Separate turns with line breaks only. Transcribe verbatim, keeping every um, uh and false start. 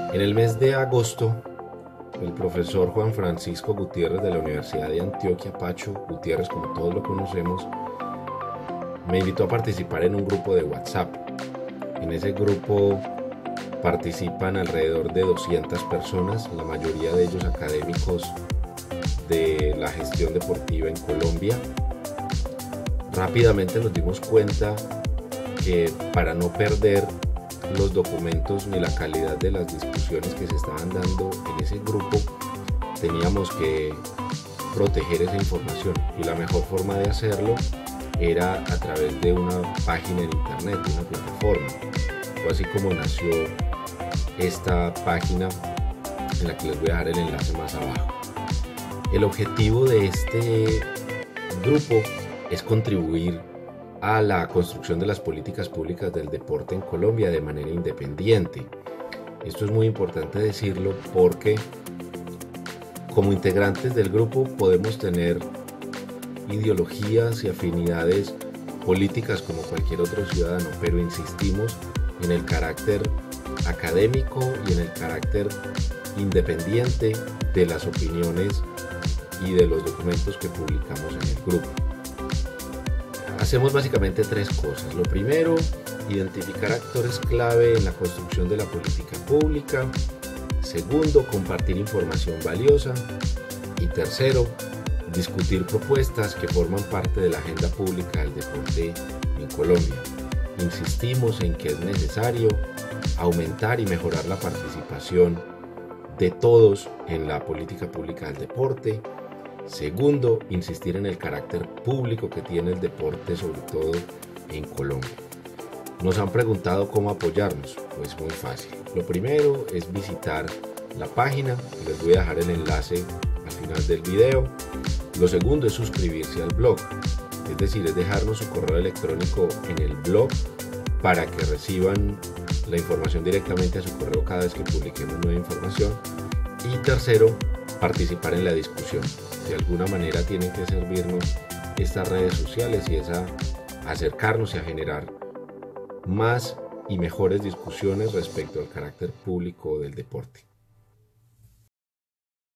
En el mes de agosto, el profesor Juan Francisco Gutiérrez de la Universidad de Antioquia, Pacho Gutiérrez, como todos lo conocemos, me invitó a participar en un grupo de WhatsApp. En ese grupo participan alrededor de doscientas personas, la mayoría de ellos académicos de la gestión deportiva en Colombia. Rápidamente nos dimos cuenta que para no perder los documentos ni la calidad de las discusiones que se estaban dando en ese grupo, teníamos que proteger esa información, y la mejor forma de hacerlo era a través de una página en internet, de una plataforma. Fue así como nació esta página, en la que les voy a dejar el enlace más abajo. El objetivo de este grupo es contribuir a la construcción de las políticas públicas del deporte en Colombia de manera independiente. Esto es muy importante decirlo porque como integrantes del grupo podemos tener ideologías y afinidades políticas como cualquier otro ciudadano, pero insistimos en el carácter académico y en el carácter independiente de las opiniones y de los documentos que publicamos en el grupo. Hacemos básicamente tres cosas. Lo primero, identificar actores clave en la construcción de la política pública. Segundo, compartir información valiosa. Y tercero, discutir propuestas que forman parte de la agenda pública del deporte en Colombia. Insistimos en que es necesario aumentar y mejorar la participación de todos en la política pública del deporte. Segundo, insistir en el carácter público que tiene el deporte, sobre todo en Colombia. Nos han preguntado cómo apoyarnos. Pues muy fácil. Lo primero es visitar la página, les voy a dejar el enlace al final del video. Lo segundo es suscribirse al blog, es decir, es dejarnos su correo electrónico en el blog para que reciban la información directamente a su correo cada vez que publiquemos nueva información. Y tercero, participar en la discusión. De alguna manera tienen que servirnos estas redes sociales, y es a acercarnos y a generar más y mejores discusiones respecto al carácter público del deporte.